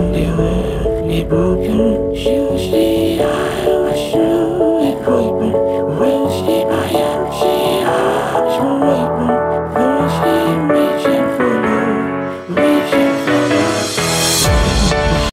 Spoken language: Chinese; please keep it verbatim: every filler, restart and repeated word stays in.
地为你不肯休息，爱我是。